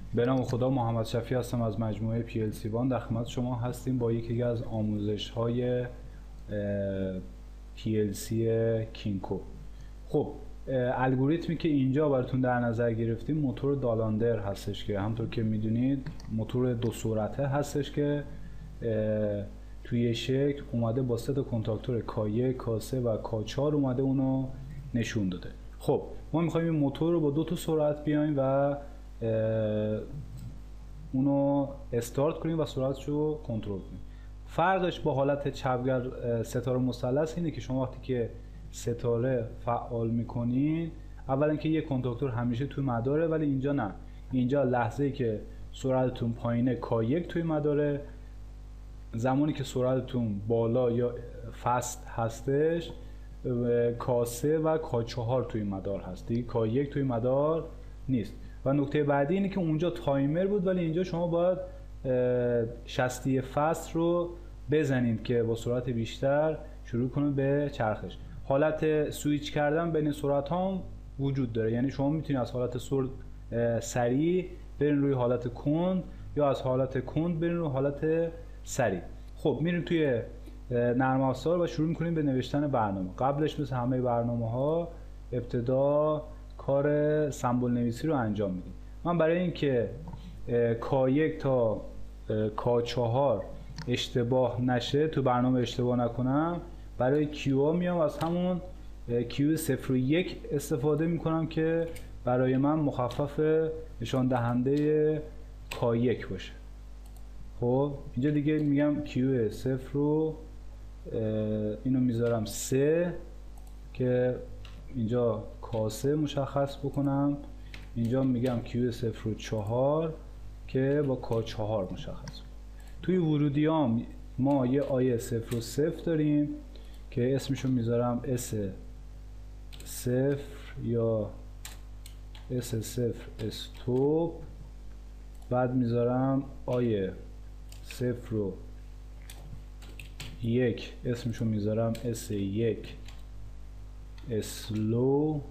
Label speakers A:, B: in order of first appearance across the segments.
A: به نام خدا، محمد شفیع هستم از مجموعه PLC One. در خدمت شما هستیم با یکی از آموزش‌های PLC کینکو. خب الگوریتمی که اینجا براتون در نظر گرفتیم موتور دالاندر هستش که همونطور که میدونید موتور دو سرعته هستش که توی شکل اومده با سه تا کنتاکتور K1 K3 و K4 اومده اونو نشون داده. خب ما میخوایم این موتور رو با دو تا سرعت بیایم و اونو استارت کنیم و سرعتش رو کنترل کنیم. فرقش با حالت چپگر ستاره مثلث اینه که شما وقتی که ستاره فعال میکنین اولا که یک کنتاکتور همیشه توی مداره، ولی اینجا نه. اینجا لحظه‌ای که سرعتتون پایینه K1 توی مداره، زمانی که سرعتتون بالا یا فست هستش K3 و K4 توی مدار هست، دیگه K1 توی مدار نیست. و نکته بعدی اینه که اونجا تایمر بود، ولی اینجا شما باید شستی فست رو بزنید که با سرعت بیشتر شروع کنه به چرخش. حالت سویچ کردن بین سرعت ها وجود داره، یعنی شما میتونید از حالت سریع برین روی حالت کند یا از حالت کند برین روی حالت سریع. خب میریم توی نرم افزار و شروع میکنیم به نوشتن برنامه. قبلش مثل همه برنامه ها ابتدا کار سمبل نویسی رو انجام میدیم. من برای اینکه K1 تا K4 اشتباه نشه، تو برنامه اشتباه نکنم، برای Q میام از همون Q01 استفاده میکنم که برای من مخفف نشان دهنده K1 باشه. خب اینجا دیگه میگم Q0 رو اینو میذارم 3 که اینجا K3 مشخص بکنم. اینجا میگم Q0 رو 4 که با K4 مشخص. توی ورودیام ما یه آیه 0 و 0 داریم که اسمشو میذارم S0 یا S0 استوب. بعد میذارم آیه 0 رو 1 اسمشو میذارم S1 اسلو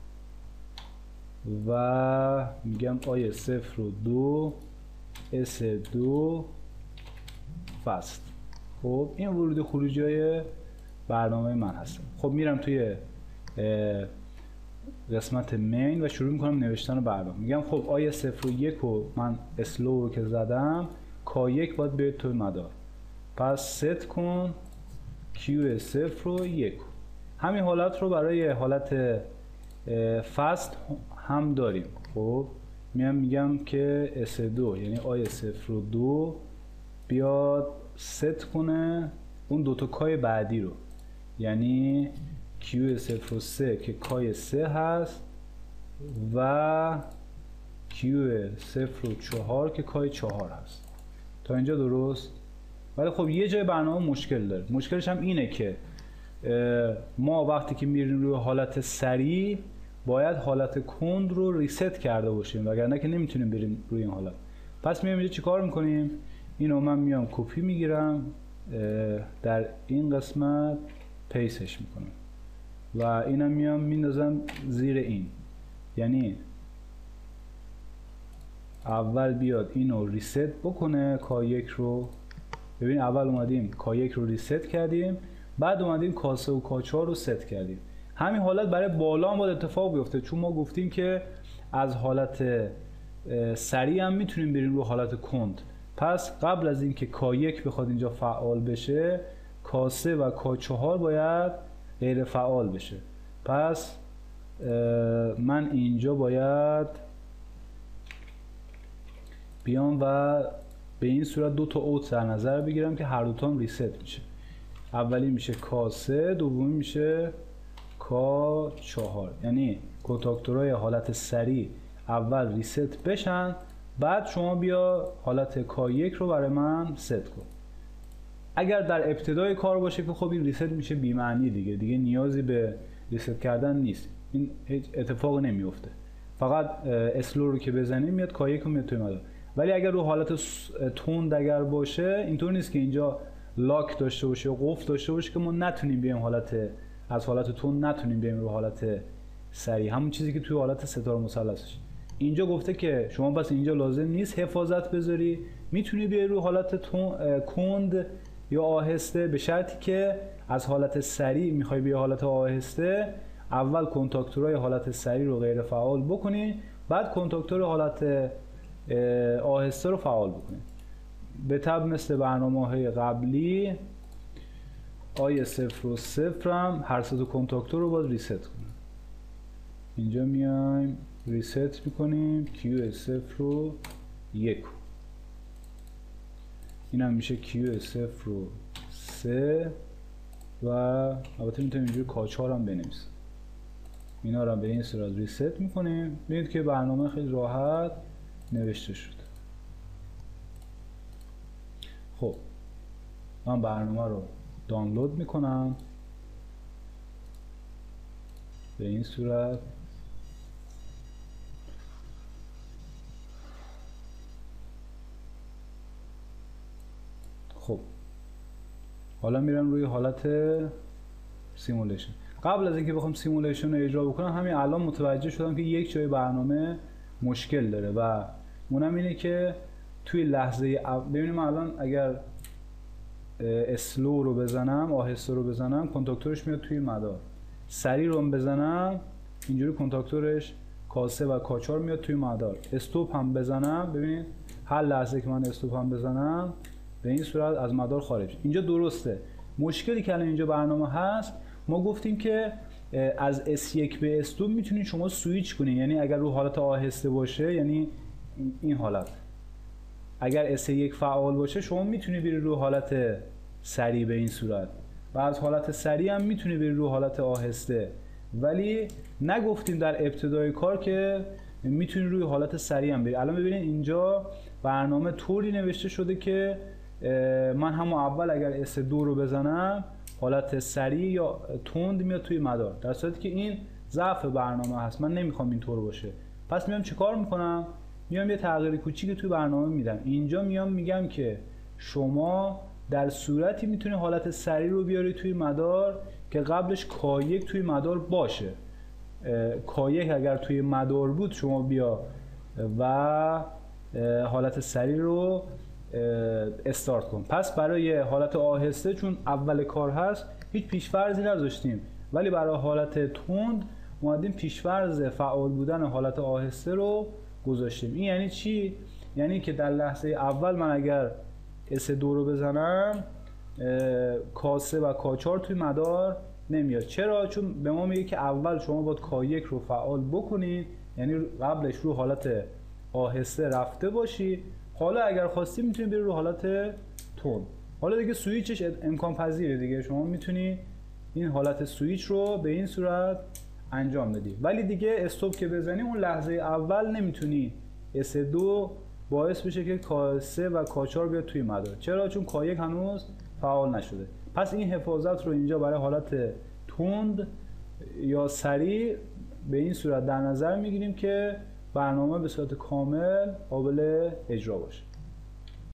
A: و میگم آیه 0 رو 2 S2 فست. خب این ورود خروجی های برنامه من هستم. خب میرم توی قسمت مین و شروع میکنم نوشتن برنامه. میگم خب آیه 0 و 1 رو من اسلو رو که زدم K1 باید بیاد توی مدار، پس ست کن Q0 رو 1. همین حالت رو برای حالت فست هم داریم. خب میگم که S2 یعنی آیه 0 رو 2 بیاد ست کنه اون دوتا کای بعدی رو، یعنی Q0 رو 3 که کای 3 هست و Q0 رو 4 که کای 4 هست. تا اینجا درست؟ ولی خب یه جای برنامه مشکل داره. مشکلش هم اینه که ما وقتی که میریم روی حالت سریع باید حالت کند رو ریست کرده باشیم، وگرنه که نمیتونیم بریم روی این حالت. پس میام اینجا چیکار میکنیم؟ اینو من میام کپی میگیرم، در این قسمت پیستش میکنم و اینم میام میندازم زیر این، یعنی اول بیاد اینو ریست بکنه K1 رو. ببین اول اومدیم K1 رو ریست کردیم، بعد اومدیم K3 و K4 رو ست کردیم. همین حالت برای بالا هم باید اتفاق بیفته، چون ما گفتیم که از حالت سریع هم میتونیم بریم رو حالت کند. پس قبل از اینکه K1 بخواد اینجا فعال بشه K3 و K4 باید غیر فعال بشه. پس من اینجا باید بیام و به این صورت دو تا اوت در نظر بگیرم که هر دوتا هم ریست میشه. اولی میشه K3، دومی میشه K4. یعنی کنتاکتورهای حالت سریع اول ریست بشن، بعد شما بیا حالت K1 رو برای من ست کن. اگر در ابتدای کار باشه که خب این ریست میشه بی معنی دیگه نیازی به ریست کردن نیست، این هیچ اتفاق نمیفته. فقط اسلو رو که بزنیم میاد K1 رو میاد توی مدار. ولی اگر رو حالت تند اگر باشه اینطور نیست که اینجا لاک داشته باشه یا قفل داشته باشه که ما نتونیم بیایم از حالت تند نتونیم بیایم رو حالت سریع، همون چیزی که توی حالت ستاره مثلثش. اینجا گفته که شما پس اینجا لازم نیست حفاظت بذاری، میتونی بیای رو حالت کند یا آهسته، به شرطی که از حالت سریع میخوای بیای حالت آهسته، اول کنتاکتورهای حالت سریع رو غیر فعال بکنی، بعد کنتاکتور حالت آهسته رو فعال بکنی. به طب مثل برنامه‌های قبلی آی 0 و 0 هم هر سه تا کنتاکتور رو باز ریست کنیم. اینجا میایم ریست میکنیم کیو 0 و 1، این هم میشه کیو 0 و 3 و البته میتونیم اینجوری کاچار هم بنویسیم. اینا رو هم به این صورت ریست میکنیم. ببینید که برنامه خیلی راحت نوشته شد. خب من برنامه رو دانلود میکنم به این صورت. خب حالا میرم روی حالت سیمولیشن. قبل از اینکه بخوام سیمولیشن رو اجرا بکنم، همین الان متوجه شدم که یک جای برنامه مشکل داره و اونم اینه که توی لحظه ببینیم الان اگر اسلو رو بزنم، آهسته رو بزنم، کنتاکتورش میاد توی مدار. سریع رو بزنم اینجوری کنتاکتورش کاسه و کاچار میاد توی مدار. استوپ هم بزنم، ببینید هر لحظه که من استوپ هم بزنم به این صورت از مدار خارج. اینجا درسته. مشکلی که الان اینجا برنامه هست، ما گفتیم که از S1 به S2 میتونید شما سویچ کنید، یعنی اگر رو حالت آهسته باشه، یعنی این حالت، اگر S1 فعال باشه شما میتونید بری رو حالت سریع به این صورت و از حالت سریع هم میتونید بری رو حالت آهسته، ولی نگفتیم در ابتدای کار که میتونید روی حالت سریع هم بری. الان ببینید اینجا برنامه طوری نوشته شده که من همون اول اگر S2 رو بزنم حالت سریع یا تند میاد توی مدار، در صورتی که این ضعف برنامه هست. من نمیخوام اینطور باشه. پس میام چیکار میکنم؟ میام یه تغییر کوچیکی توی برنامه میدم. اینجا میام میگم که شما در صورتی میتونی حالت سریع رو بیاری توی مدار که قبلش K1 توی مدار باشه. K1 اگر توی مدار بود شما بیا و حالت سریع رو استارت کن. پس برای حالت آهسته چون اول کار هست هیچ پیش‌فرضی نذاشتیم، ولی برای حالت تند اومدیم پیش‌فرض فعال بودن حالت آهسته رو گذاشتیم. این یعنی چی؟ یعنی که در لحظه اول من اگر S2 رو بزنم کاسه و کاچار توی مدار نمیاد. چرا؟ چون به ما میگه که اول شما باید K1 رو فعال بکنید، یعنی قبلش رو حالت آهسته رفته باشی، حالا اگر خواستی میتونی بری رو حالت تند. حالا دیگه سویچش امکان پذیره دیگه، شما میتونی این حالت سویچ رو به این صورت انجام بدی، ولی دیگه استوب که بزنی اون لحظه اول نمیتونی S2 باعث بشه که K3 و K4 بیاد توی مدار. چرا؟ چون K1 هنوز فعال نشده. پس این حفاظت رو اینجا برای حالت تند یا سریع به این صورت در نظر میگیریم که برنامه به صورت کامل قابل اجرا باشه.